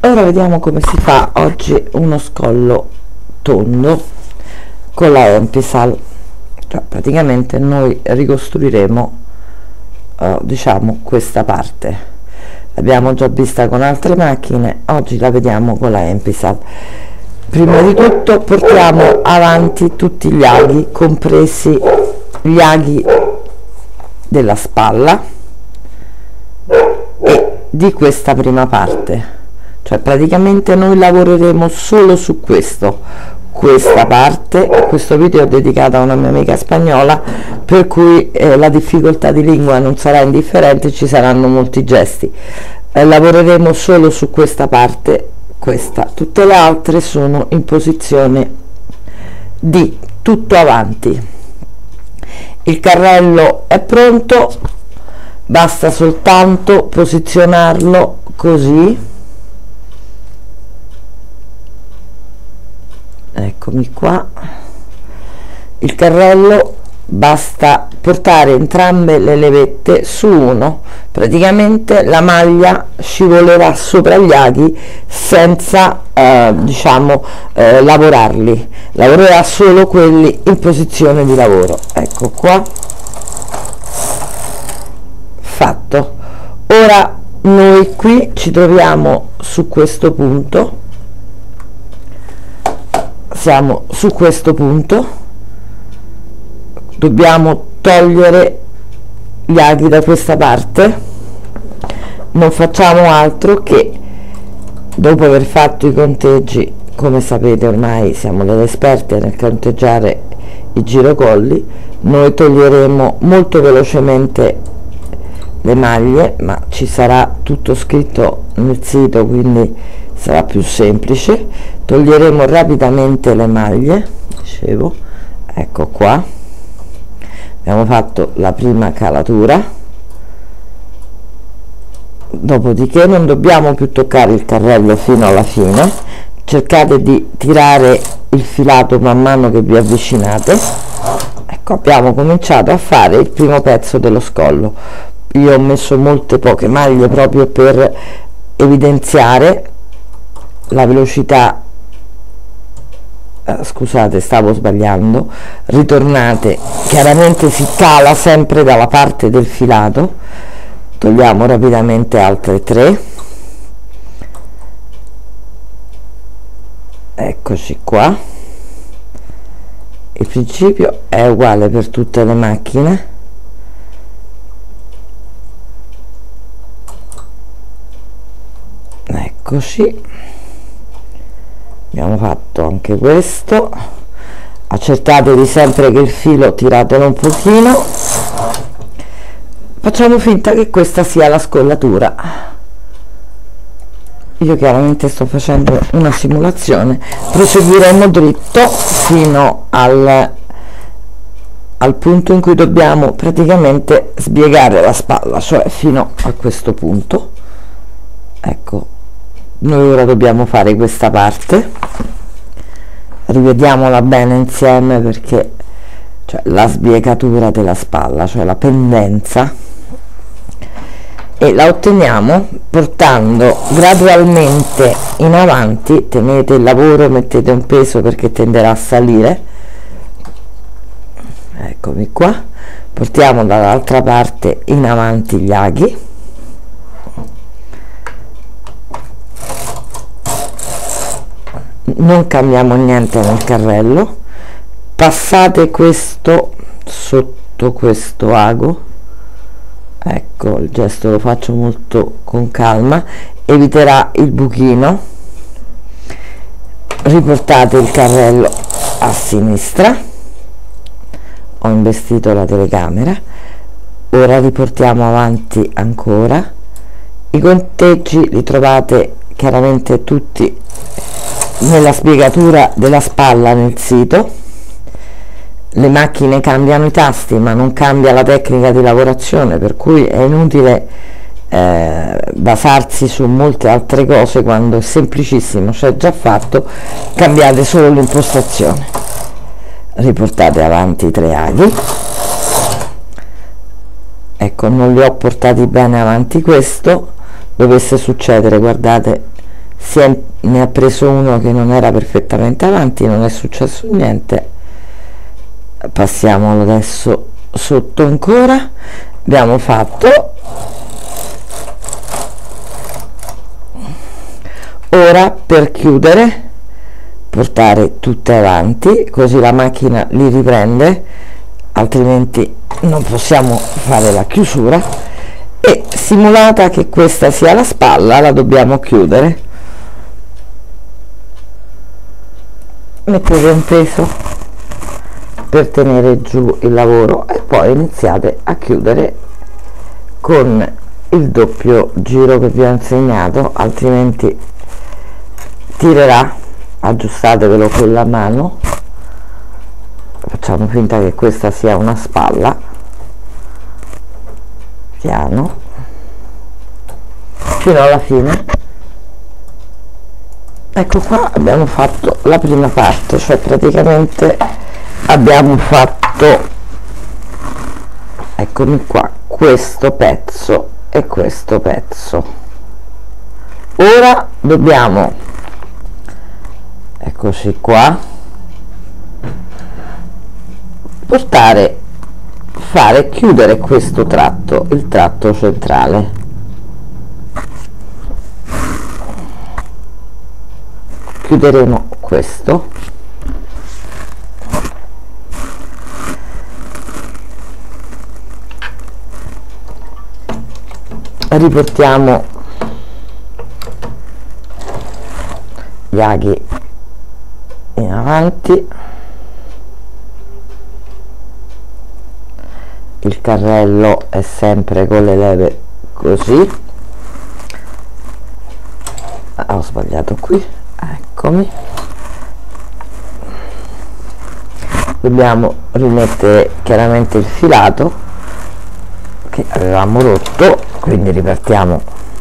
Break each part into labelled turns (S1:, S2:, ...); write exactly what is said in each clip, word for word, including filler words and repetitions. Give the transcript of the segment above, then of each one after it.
S1: Ora vediamo come si fa oggi uno scollo tondo con la Empisal. Cioè, praticamente noi ricostruiremo uh, diciamo questa parte. L'abbiamo già vista con altre macchine, oggi la vediamo con la Empisal. Prima di tutto portiamo avanti tutti gli aghi, compresi gli aghi della spalla e di questa prima parte. Cioè praticamente noi lavoreremo solo su questo, questa parte. Questo video è dedicato a una mia amica spagnola, per cui eh, la difficoltà di lingua non sarà indifferente, ci saranno molti gesti. Eh, lavoreremo solo su questa parte, questa. Tutte le altre sono in posizione di tutto avanti. Il carrello è pronto, basta soltanto posizionarlo così. Eccomi qua. Il carrello basta portare entrambe le levette su uno, praticamente la maglia scivolerà sopra gli aghi senza eh, diciamo eh, lavorarli, lavorerà solo quelli in posizione di lavoro. Ecco qua, fatto. Ora noi qui ci troviamo su questo punto, siamo su questo punto, dobbiamo togliere gli aghi da questa parte. Non facciamo altro che, dopo aver fatto i conteggi, come sapete ormai siamo delle esperte nel conteggiare i girocolli, noi toglieremo molto velocemente le maglie, ma ci sarà tutto scritto nel sito, quindi sarà più semplice. Toglieremo rapidamente le maglie, dicevo. Ecco qua, abbiamo fatto la prima calatura, dopodiché non dobbiamo più toccare il carrello fino alla fine. Cercate di tirare il filato man mano che vi avvicinate. Ecco, abbiamo cominciato a fare il primo pezzo dello scollo. Io ho messo molte poche maglie proprio per evidenziare la velocità. Uh, scusate, stavo sbagliando, ritornate. Chiaramente si cala sempre dalla parte del filato. Togliamo rapidamente altre tre. Eccoci qua. Il principio è uguale per tutte le macchine. Eccoci, abbiamo fatto anche questo. Accertatevi sempre che il filo tiratelo un pochino. Facciamo finta che questa sia la scollatura. Io chiaramente sto facendo una simulazione. Proseguiremo dritto fino al, al punto in cui dobbiamo praticamente sbiegare la spalla, cioè fino a questo punto. Ecco, noi ora dobbiamo fare questa parte, rivediamola bene insieme, perché cioè, la sbiegatura della spalla, cioè la pendenza, e la otteniamo portando gradualmente in avanti. Tenete il lavoro, mettete un peso perché tenderà a salire. Eccomi qua, portiamo dall'altra parte in avanti gli aghi. Non cambiamo niente nel carrello, passate questo sotto questo ago. Ecco, il gesto lo faccio molto con calma, eviterà il buchino. Riportate il carrello a sinistra. Ho investito la telecamera. Ora riportiamo avanti ancora. I conteggi li trovate chiaramente tutti nella spiegatura della spalla nel sito. Le macchine cambiano i tasti, ma non cambia la tecnica di lavorazione, per cui è inutile eh, basarsi su molte altre cose quando è semplicissimo, c'è già fatto. Cambiate solo l'impostazione. Riportate avanti i tre aghi. Ecco, non li ho portati bene avanti. Questo dovesse succedere, guardate, si è, ne ha preso uno che non era perfettamente avanti, non è successo niente. Passiamolo adesso sotto ancora. Abbiamo fatto. Ora per chiudere, portare tutte avanti, così la macchina li riprende, altrimenti non possiamo fare la chiusura. E simulata che questa sia la spalla, la dobbiamo chiudere. Mettete un peso per tenere giù il lavoro e poi iniziate a chiudere con il doppio giro che vi ho insegnato, altrimenti tirerà. Aggiustatevelo con la mano. Facciamo finta che questa sia una spalla, piano fino alla fine. Ecco qua, abbiamo fatto la prima parte, cioè praticamente abbiamo fatto, eccomi qua, questo pezzo e questo pezzo. Ora dobbiamo, eccoci qua, portare, fare chiudere questo tratto, il tratto centrale. Chiuderemo questo, riportiamo gli aghi in avanti, il carrello è sempre con le leve così. Ah, ho sbagliato qui, eccomi. Dobbiamo rimettere chiaramente il filato che avevamo rotto, quindi ripartiamo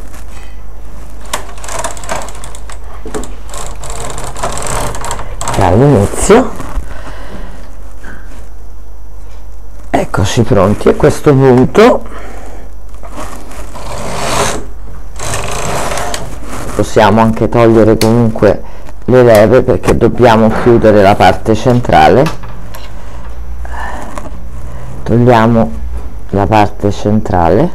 S1: dall'inizio. Eccoci pronti. A questo punto possiamo anche togliere comunque le leve, perché dobbiamo chiudere la parte centrale. Togliamo la parte centrale,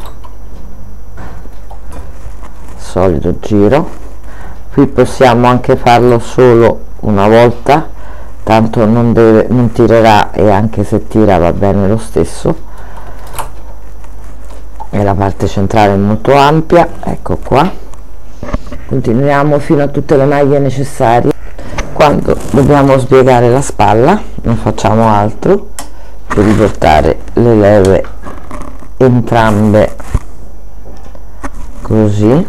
S1: solito giro. Qui possiamo anche farlo solo una volta, tanto non deve, non tirerà, e anche se tira va bene lo stesso, e la parte centrale è molto ampia. Ecco qua, continuiamo fino a tutte le maglie necessarie. Quando dobbiamo sbiegare la spalla non facciamo altro che riportare le leve entrambe così,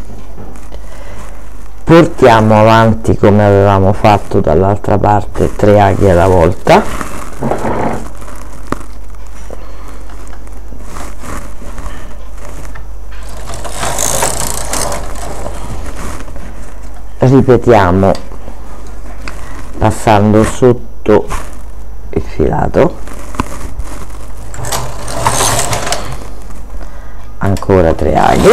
S1: portiamo avanti come avevamo fatto dall'altra parte, tre aghi alla volta, ripetiamo passando sotto il filato, ancora tre aghi,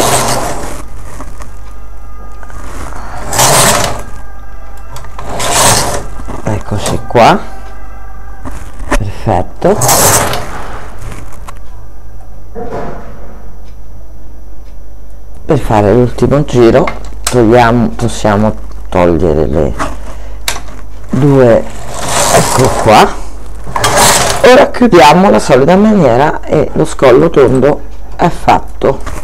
S1: eccoci qua, perfetto. Per fare l'ultimo giro togliamo, possiamo togliere le due, ecco qua. Ora chiudiamo la solita maniera e lo scollo tondo è fatto.